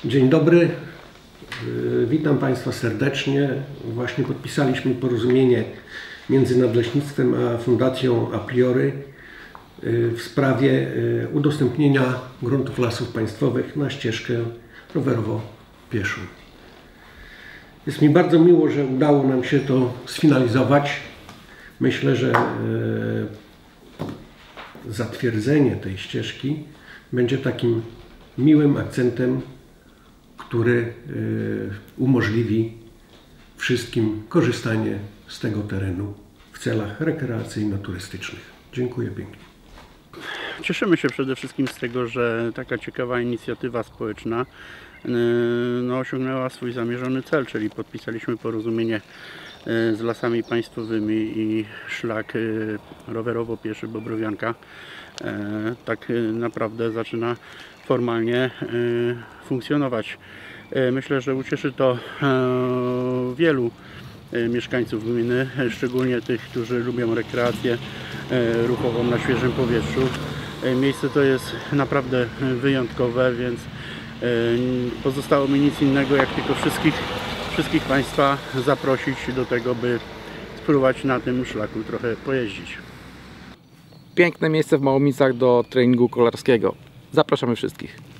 Dzień dobry, witam Państwa serdecznie. Właśnie podpisaliśmy porozumienie między Nadleśnictwem a Fundacją A Priory w sprawie udostępnienia gruntów Lasów Państwowych na ścieżkę rowerowo-pieszą. Jest mi bardzo miło, że udało nam się to sfinalizować. Myślę, że zatwierdzenie tej ścieżki będzie takim miłym akcentem, który umożliwi wszystkim korzystanie z tego terenu w celach rekreacyjno-turystycznych. Dziękuję pięknie. Cieszymy się przede wszystkim z tego, że taka ciekawa inicjatywa społeczna osiągnęła swój zamierzony cel, czyli podpisaliśmy porozumienie z Lasami Państwowymi i szlak rowerowo-pieszy Bobrowianka tak naprawdę zaczyna formalnie funkcjonować. Myślę, że ucieszy to wielu mieszkańców gminy, szczególnie tych, którzy lubią rekreację ruchową na świeżym powietrzu. Miejsce to jest naprawdę wyjątkowe, więc pozostało mi nic innego, jak tylko wszystkich Państwa zaprosić do tego, by spróbować na tym szlaku trochę pojeździć. Piękne miejsce w Małomicach do treningu kolarskiego. Zapraszamy wszystkich.